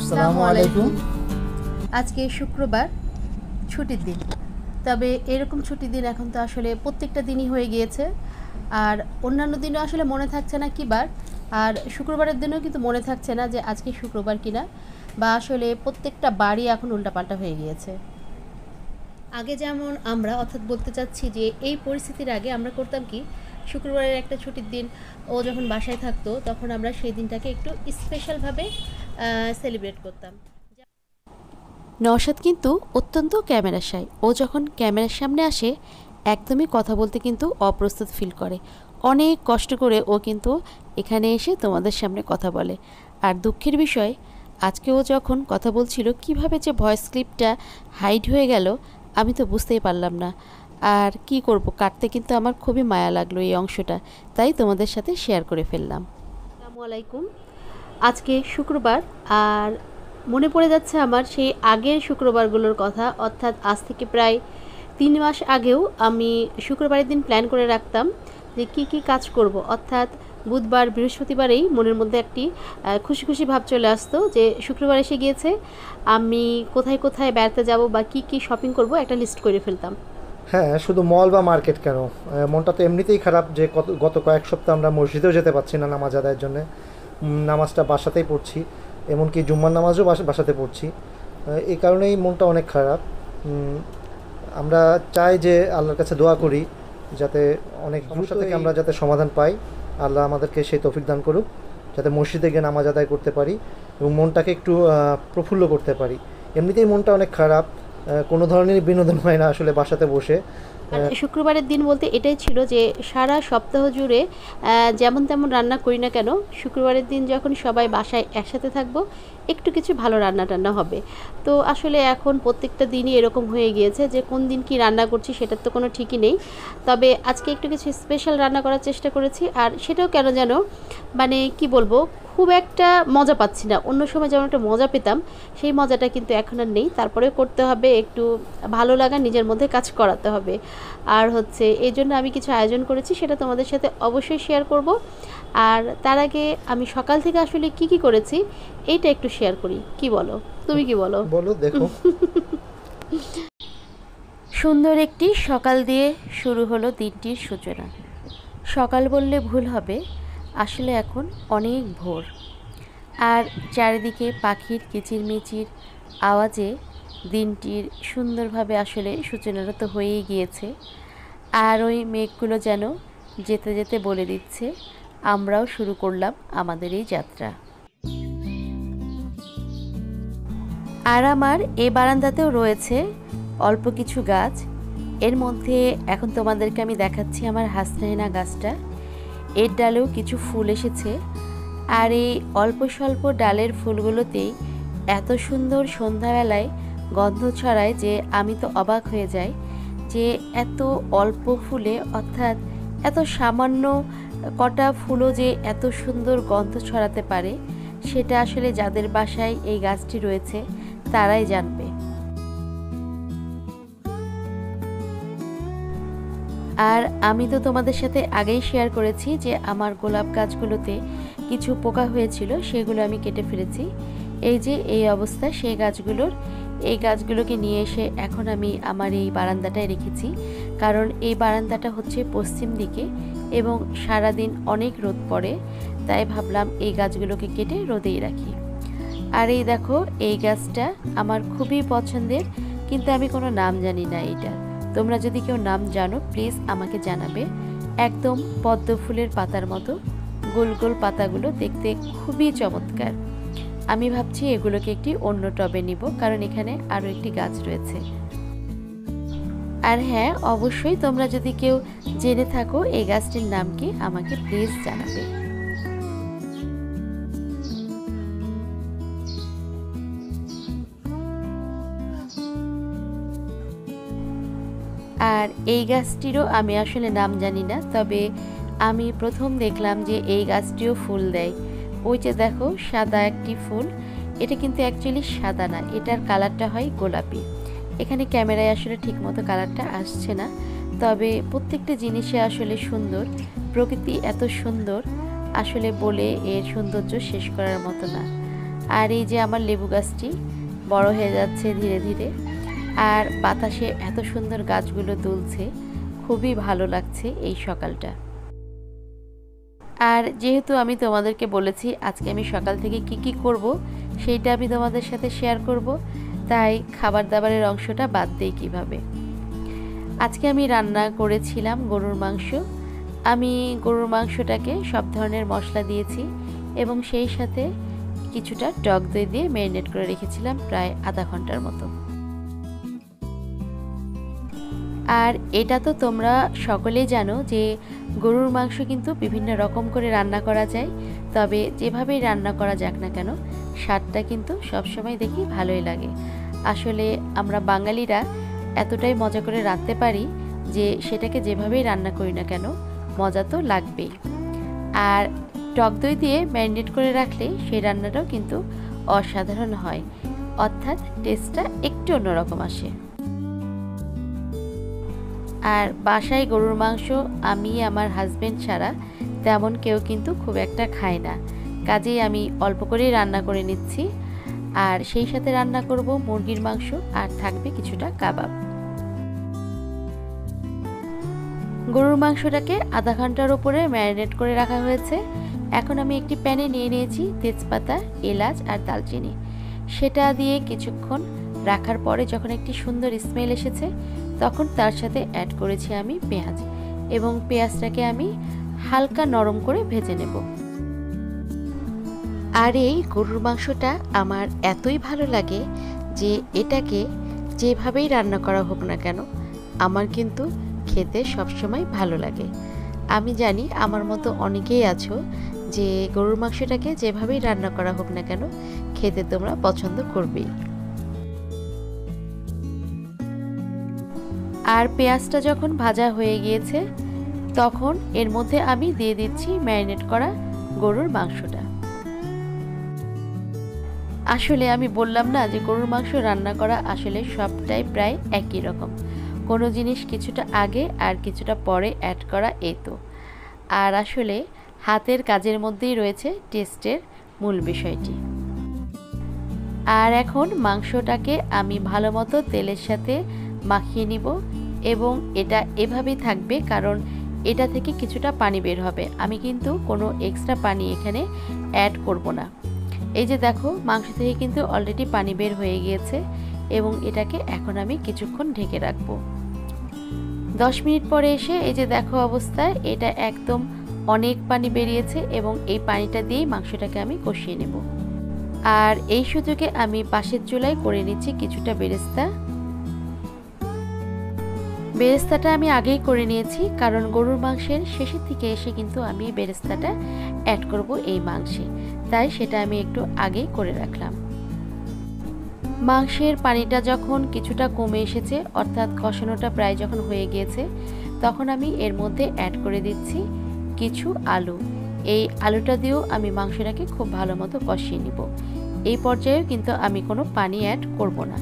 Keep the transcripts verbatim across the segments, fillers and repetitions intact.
আসসালামু আলাইকুম। আজকে শুক্রবার, ছুটির দিন। তবে এরকম ছুটির দিন এখন তো আসলে প্রত্যেকটা দিনই হয়ে গিয়েছে, আর অন্যান্য দিনও আসলে মনে থাকছে না কী বার, আর শুক্রবারের দিনও কিন্তু মনে থাকছে না যে আজকে শুক্রবার কিনা, বা আসলে প্রত্যেকটা বারই এখন উল্টাপাল্টা হয়ে গিয়েছে। আগে যেমন আমরা, অর্থাৎ বলতে চাচ্ছি যে এই পরিস্থিতির আগে আমরা করতাম কি, শুক্রবারের একটা ছুটির দিন ও যখন বাসায় থাকতো তখন আমরা সেই দিনটাকে একটু স্পেশালভাবে সেলিব্রেট করতাম। নওশাদ কিন্তু অত্যন্ত ক্যামেরা শাই। ও যখন ক্যামেরার সামনে আসে একদমই কথা বলতে কিন্তু অপ্রস্তুত ফিল করে। অনেক কষ্ট করে ও কিন্তু এখানে এসে তোমাদের সামনে কথা বলে। আর দুঃখের বিষয়, আজকে ও যখন কথা বলছিল কিভাবে যে ভয়েস ক্লিপটা হাইড হয়ে গেল আমি তো বুঝতেই পারলাম না। আর কি করব, কাটতে কিন্তু আমার খুবই মায়া লাগলো এই অংশটা, তাই তোমাদের সাথে শেয়ার করে ফেললাম। আসসালামু আলাইকুম। আজকে শুক্রবার, আর মনে পড়ে যাচ্ছে আমার সেই আগের শুক্রবারগুলোর কথা, অর্থাৎ আজ থেকে প্রায় তিন মাস আগেও আমি শুক্রবারের দিন প্ল্যান করে রাখতাম যে কি কি কাজ করব। অর্থাৎ বুধবার বৃহস্পতিবারেই মনের মধ্যে একটি খুশি খুশি ভাব চলে আসতো যে শুক্রবার এসে গিয়েছে, আমি কোথায় কোথায় বেড়াতে যাব বা কি কি শপিং করব একটা লিস্ট করে ফেলতাম। হ্যাঁ, শুধু মল বা মার্কেট কেন, মনটা তো এমনিতেই খারাপ যে গত গত কয়েক সপ্তাহ আমরা মসজিদেও যেতে পারছি না নামাজ আদায়ের জন্য। নামাজটা বাসাতেই পড়ছি, এমনকি জুম্মার নামাজও বাসাতে পড়ছি। এই কারণেই মনটা অনেক খারাপ। আমরা চাই যে আল্লাহর কাছে দোয়া করি যাতে অনেক সমস্যা থেকে আমরা যাতে সমাধান পাই। আল্লাহ আমাদেরকে সেই তৌফিক দান করুক যাতে মসজিদে গিয়ে নামাজ আদায় করতে পারি এবং মনটাকে একটু প্রফুল্ল করতে পারি। এমনিতেই মনটা অনেক খারাপ, কোনো ধরনের বিনোদন হয় না আসলে বাসাতে বসে। শুক্রবারের দিন বলতে এটাই ছিল যে সারা সপ্তাহ জুড়ে যেমন তেমন রান্না করি না কেন, শুক্রবারের দিন যখন সবাই বাসায় একসাথে থাকবো একটু কিছু ভালো রান্না টান্না হবে। তো আসলে এখন প্রত্যেকটা দিনই এরকম হয়ে গিয়েছে যে কোন দিন কি রান্না করছি সেটার তো কোনো ঠিকই নেই। তবে আজকে একটু কিছু স্পেশাল রান্না করার চেষ্টা করেছি, আর সেটাও কেন যেন মানে কি বলবো, খুব একটা মজা পাচ্ছি না। অন্য সময় যেমন একটা মজা পেতাম সেই মজাটা কিন্তু এখন আর নেই। তারপরেও করতে হবে, একটু ভালো লাগা নিজের মধ্যে কাজ করাতে হবে। আর হচ্ছে এই জন্য আমি কিছু আয়োজন করেছি, সেটা তোমাদের সাথে অবশ্যই শেয়ার করব। আর তার আগে আমি সকাল থেকে আসলে কি কি করেছি এইটা একটু শেয়ার করি, কি বলো, তুমি কি বলো? বলো, দেখো। সুন্দর একটি সকাল দিয়ে শুরু হলো দিনটির সূচনা। সকাল বললে ভুল হবে, আসলে এখন অনেক ভোর, আর চারিদিকে পাখির কিচিরমিচির আওয়াজে দিনটির সুন্দরভাবে আসলে সূচনাটা তো হয়েই গিয়েছে। আর ওই মেঘগুলো যেন যেতে যেতে বলে দিচ্ছে আমরাও শুরু করলাম আমাদের এই যাত্রা। আর আমার এই বারান্দাতেও রয়েছে অল্প কিছু গাছ। এর মধ্যে এখন তোমাদেরকে আমি দেখাচ্ছি আমার হাসনাহেনা গাছটা। এর ডালেও কিছু ফুল এসেছে, আর এই অল্প স্বল্প ডালের ফুলগুলোতেই এত সুন্দর সন্ধ্যাবেলায় গন্ধ ছড়ায় যে আমি তো অবাক হয়ে যাই যে এত অল্প ফুলে, অর্থাৎ এত সামান্য কটা ফুলও যে এত সুন্দর গন্ধ ছড়াতে পারে সেটা আসলে যাদের বাসায় এই গাছটি রয়েছে তারাই জানবে। আর আমি তো তোমাদের সাথে আগেই শেয়ার করেছি যে আমার গোলাপ গাছগুলোতে কিছু পোকা হয়েছিল, সেগুলো আমি কেটে ফেলেছি। এই যে এই অবস্থা সেই গাছগুলোর, এই গাছগুলোকে নিয়ে এসে এখন আমি আমার এই বারান্দাটায় রেখেছি, কারণ এই বারান্দাটা হচ্ছে পশ্চিম দিকে এবং সারাদিন অনেক রোদ পড়ে, তাই ভাবলাম এই গাছগুলোকে কেটে রোদেই রাখি। আর এই দেখো, এই গাছটা আমার খুবই পছন্দের, কিন্তু আমি কোনো নাম জানি না এইটার। তোমরা যদি কেউ নাম জানো প্লিজ আমাকে জানাবে। একদম পদ্ম ফুলের পাতার মতো গোল গোল পাতাগুলো, দেখতে খুবই চমৎকার। আমি ভাবছি এগুলোকে একটি অন্য টবে নিব, কারণ এখানে আরও একটি গাছ রয়েছে। আর হ্যাঁ, অবশ্যই তোমরা যদি কেউ জেনে থাকো এই গাছটির নাম কি আমাকে প্লিজ জানাবে। আর এই গাছটিরও আমি আসলে নাম জানি না, তবে আমি প্রথম দেখলাম যে এই গাছটিও ফুল দেয়। ওই যে দেখো সাদা একটি ফুল, এটা কিন্তু অ্যাকচুয়ালি সাদা না, এটার কালারটা হয় গোলাপি। এখানে ক্যামেরায় আসলে ঠিকমতো কালারটা আসছে না, তবে প্রত্যেকটা জিনিসে আসলে সুন্দর। প্রকৃতি এত সুন্দর, আসলে বলে এর সৌন্দর্য শেষ করার মতো না। আর এই যে আমার লেবু গাছটি বড় হয়ে যাচ্ছে ধীরে ধীরে, আর বাতাসে এত সুন্দর গাছগুলো দুলছে, খুবই ভালো লাগছে এই সকালটা। আর যেহেতু আমি তোমাদেরকে বলেছি আজকে আমি সকাল থেকে কি কি করব সেইটা আমি তোমাদের সাথে শেয়ার করব, তাই খাবার দাবারের অংশটা বাদ দেই কিভাবে। আজকে আমি রান্না করেছিলাম গরুর মাংস। আমি গরুর মাংসটাকে সব ধরনের মশলা দিয়েছি এবং সেই সাথে কিছুটা টক দই দিয়ে ম্যারিনেট করে রেখেছিলাম প্রায় আধা ঘন্টার মতো। আর এটা তো তোমরা সকলেই জানো যে গরুর মাংস কিন্তু বিভিন্ন রকম করে রান্না করা যায়, তবে যেভাবেই রান্না করা যাক না কেন স্বাদটা কিন্তু সবসময় দেখি ভালোই লাগে। আসলে আমরা বাঙালিরা এতটাই মজা করে রাঁধতে পারি যে সেটাকে যেভাবেই রান্না করি না কেন মজা তো লাগবেই। আর টক দই দিয়ে ম্যারিনেট করে রাখলে সেই রান্নাটাও কিন্তু অসাধারণ হয়, অর্থাৎ টেস্টটা একটু অন্যরকম আসে। আর বাসায় গরুর মাংস আমি আমার হাজবেন্ড ছাড়া তেমন কেউ কিন্তু খুব একটা খায় না, কাজেই আমি অল্প করেই রান্না করে নিচ্ছি। আর সেই সাথে রান্না করব মুরগির মাংস, আর থাকবে কিছুটা কাবাব। গরুর মাংসটাকে আধা ঘন্টার উপরে ম্যারিনেট করে রাখা হয়েছে। এখন আমি একটি প্যানে নিয়ে নিয়েছি তেজপাতা, এলাচ আর দালচিনি। সেটা দিয়ে কিছুক্ষণ রাখার পরে যখন একটি সুন্দর স্মেল এসেছে তখন তার সাথে অ্যাড করেছি আমি পেঁয়াজ, এবং পেঁয়াজটাকে আমি হালকা নরম করে ভেজে নেব। আর এই গরুর মাংসটা আমার এতই ভালো লাগে যে এটাকে যেভাবেই রান্না করা হোক না কেন আমার কিন্তু খেতে সবসময় ভালো লাগে। আমি জানি আমার মতো অনেকেই আছো যে গরুর মাংসটাকে যেভাবেই রান্না করা হোক না কেন খেতে তোমরা পছন্দ করবেই। আর পেঁয়াজটা যখন ভাজা হয়ে গিয়েছে তখন এর মধ্যে আমি দিয়ে দিচ্ছি ম্যারিনেট করা গরুর মাংসটা। আসলে আমি বললাম না যে গরুর মাংস রান্না করা আসলে সবটাই প্রায় একই রকম, কোনো জিনিস কিছুটা আগে আর কিছুটা পরে অ্যাড করা, এই তো। আর আসলে হাতের কাজের মধ্যেই রয়েছে টেস্টের মূল বিষয়টি। আর এখন মাংসটাকে আমি ভালো মতো তেলের সাথে মাখিয়ে নিব, এবং এটা এভাবেই থাকবে কারণ এটা থেকে কিছুটা পানি বের হবে। আমি কিন্তু কোনো এক্সট্রা পানি এখানে অ্যাড করব না। এই যে দেখো মাংস থেকে কিন্তু অলরেডি পানি বের হয়ে গিয়েছে, এবং এটাকে এখন আমি কিছুক্ষণ ঢেকে রাখবো। দশ মিনিট পরে এসে এই যে দেখো অবস্থায় এটা একদম অনেক পানি বেরিয়েছে, এবং এই পানিটা দিয়েই মাংসটাকে আমি কষিয়ে নেব। আর এই সুযোগে আমি পাশের চুলায় করে নিচ্ছি কিছুটা বেরেস্তা। বেরেস্তাটা আমি আগেই করে নিয়েছি কারণ গরুর মাংসের শেষের দিকে এসে কিন্তু আমি বেরেস্তাটা অ্যাড করব এই মাংসে, তাই সেটা আমি একটু আগেই করে রাখলাম। মাংসের পানিটা যখন কিছুটা কমে এসেছে, অর্থাৎ কষানোটা প্রায় যখন হয়ে গিয়েছে, তখন আমি এর মধ্যে অ্যাড করে দিচ্ছি কিছু আলু। এই আলুটা দিয়েও আমি মাংসটাকে খুব ভালো মতো কষিয়ে নিব। এই পর্যায়েও কিন্তু আমি কোনো পানি অ্যাড করব না।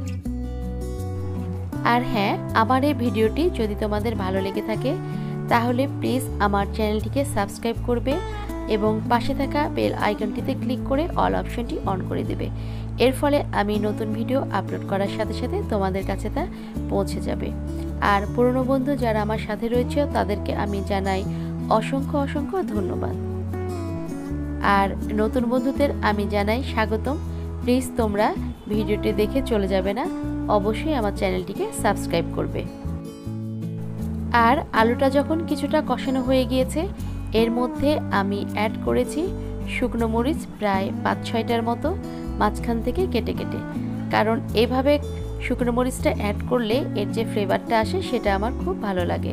আর হ্যাঁ, আমার এই ভিডিওটি যদি তোমাদের ভালো লেগে থাকে তাহলে প্লিজ আমার চ্যানেলটিকে সাবস্ক্রাইব করবে এবং পাশে থাকা বেল আইকনটিতে ক্লিক করে অল অপশনটি অন করে দেবে। এর ফলে আমি নতুন ভিডিও আপলোড করার সাথে সাথে তোমাদের কাছে তা পৌঁছে যাবে। আর পুরনো বন্ধু যারা আমার সাথে রয়েছে তাদেরকে আমি জানাই অসংখ্য অসংখ্য ধন্যবাদ। আর নতুন বন্ধুদের আমি জানাই স্বাগতম। প্লিজ তোমরা ভিডিওটি দেখে চলে যাবে না, অবশ্যই আমার চ্যানেলটিকে সাবস্ক্রাইব করবে। আর আলুটা যখন কিছুটা কষানো হয়ে গিয়েছে এর মধ্যে আমি অ্যাড করেছি শুকনো মরিচ প্রায় পাঁচ ছয়টার মতো মাঝখান থেকে কেটে কেটে, কারণ এভাবে শুকনো মরিচটা অ্যাড করলে এর যে ফ্লেভারটা আসে সেটা আমার খুব ভালো লাগে।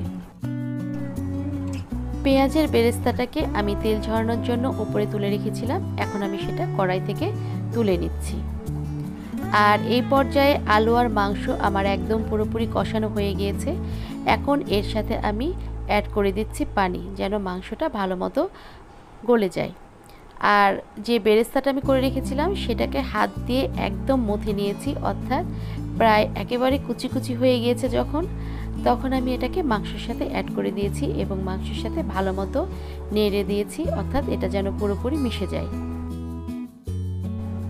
পেঁয়াজের বেরেস্তাটাকে আমি তেল ঝরানোর জন্য উপরে তুলে রেখেছিলাম, এখন আমি সেটা কড়াই থেকে তুলে নিচ্ছি। আর এই পর্যায়ে আলু আর মাংস আমার একদম পুরোপুরি কষানো হয়ে গিয়েছে। এখন এর সাথে আমি অ্যাড করে দিচ্ছি পানি, যেন মাংসটা ভালো মতো গলে যায়। আর যে বেরেস্তাটা আমি করে রেখেছিলাম সেটাকে হাত দিয়ে একদম মথে নিয়েছি, অর্থাৎ প্রায় একেবারে কুচি কুচি হয়ে গিয়েছে যখন, তখন আমি এটাকে মাংসের সাথে অ্যাড করে দিয়েছি এবং মাংসের সাথে ভালো মতো নেড়ে দিয়েছি, অর্থাৎ এটা যেন পুরোপুরি মিশে যায়।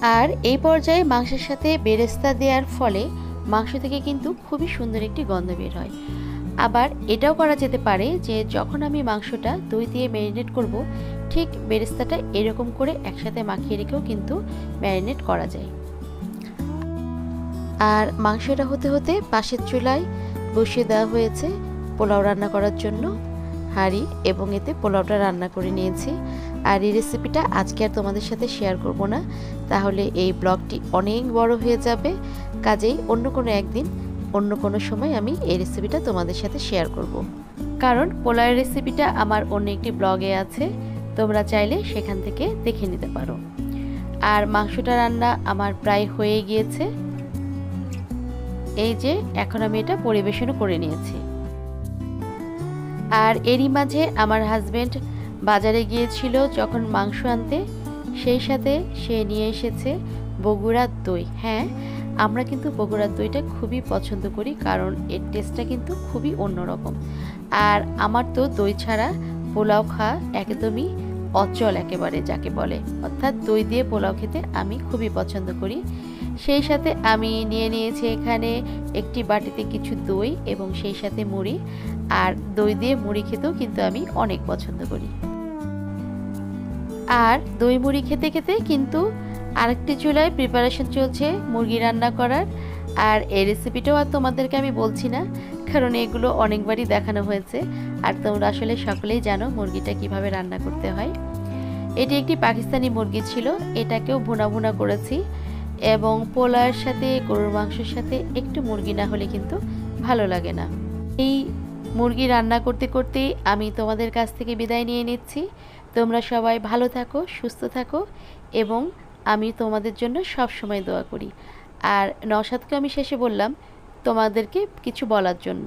আর এই পর্যায়ে মাংসের সাথে বেরেস্তা দেওয়ার ফলে মাংস থেকে কিন্তু খুবই সুন্দর একটি গন্ধ বের হয়। আবার এটাও করা যেতে পারে যে যখন আমি মাংসটা দই দিয়ে ম্যারিনেট করব, ঠিক বেরেস্তাটা এরকম করে একসাথে মাখিয়ে রেখেও কিন্তু ম্যারিনেট করা যায়। আর মাংসটা হতে হতে পাশের চুলায় বসিয়ে দেওয়া হয়েছে পোলাও রান্না করার জন্য হাঁড়ি, এবং এতে পোলাওটা রান্না করে নিয়েছি। আর এই রেসিপিটা আজকে আর তোমাদের সাথে শেয়ার করব না, তাহলে এই ব্লগটি অনেক বড় হয়ে যাবে। কাজেই অন্য কোনো একদিন অন্য কোনো সময় আমি এই রেসিপিটা তোমাদের সাথে শেয়ার করব, কারণ পোলাওয়ের রেসিপিটা আমার অন্য একটি ব্লগে আছে, তোমরা চাইলে সেখান থেকে দেখে নিতে পারো। আর মাংসটা রান্না আমার প্রায় হয়ে গিয়েছে। এই যে এখন আমি এটা পরিবেশনও করে নিয়েছি। আর এরই মাঝে আমার হাজবেন্ড বাজারে গিয়েছিল যখন মাংস আনতে, সেই সাথে সে নিয়ে এসেছে বগুড়ার দই। হ্যাঁ, আমরা কিন্তু বগুড়ার দইটা খুবই পছন্দ করি, কারণ এর টেস্টটা কিন্তু খুবই অন্যরকম। আর আমার তো দই ছাড়া পোলাও খাওয়া একদমই অচল একেবারে যাকে বলে, অর্থাৎ দই দিয়ে পোলাও খেতে আমি খুবই পছন্দ করি। সেই সাথে আমি নিয়ে নিয়েছি এখানে একটি বাটিতে কিছু দই এবং সেই সাথে মুড়ি। আর দই দিয়ে মুড়ি খেতেও কিন্তু আমি অনেক পছন্দ করি। আর দই মুড়ি খেতে খেতে কিন্তু আরেকটি চুলায় প্রিপারেশন চলছে মুরগি রান্না করার। আর এই রেসিপিটাও আর তোমাদেরকে আমি বলছি না, কারণ এগুলো অনেকবারই দেখানো হয়েছে আর তোমরা আসলে সকলেই জানো মুরগিটা কিভাবে রান্না করতে হয়। এটি একটি পাকিস্তানি মুরগি ছিল, এটাকেও ভুনা ভুনা করেছি, এবং পোলাওয়ের সাথে গরুর মাংসের সাথে একটু মুরগি না হলে কিন্তু ভালো লাগে না। এই মুরগি রান্না করতে করতেই আমি তোমাদের কাছ থেকে বিদায় নিয়ে নিচ্ছি। তোমরা সবাই ভালো থাকো, সুস্থ থাকো, এবং আমি তোমাদের জন্য সব সময় দোয়া করি। আর নওশাদকে আমি শেষে বললাম তোমাদেরকে কিছু বলার জন্য।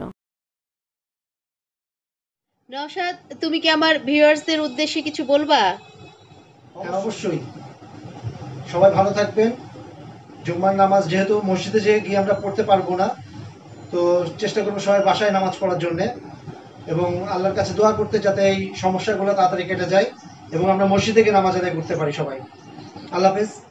নওশাদ, তুমি কি আমার ভিউয়ার্সদের উদ্দেশ্যে কিছু বলবা? হ্যাঁ, অবশ্যই। সবাই ভালো থাকবেন। জুম্মার নামাজ যেহেতু মসজিদে যেয়ে গিয়ে আমরা পড়তে পারবো না, তো চেষ্টা করবো সবাই বাসায় নামাজ পড়ার জন্য, এবং আল্লাহর কাছে দোয়া করতে যাতে এই সমস্যাগুলো তাড়াতাড়ি কেটে যায় এবং আমরা মসজিদে গিয়ে নামাজ আদায় করতে পারি সবাই। আল্লাহ হাফেজ।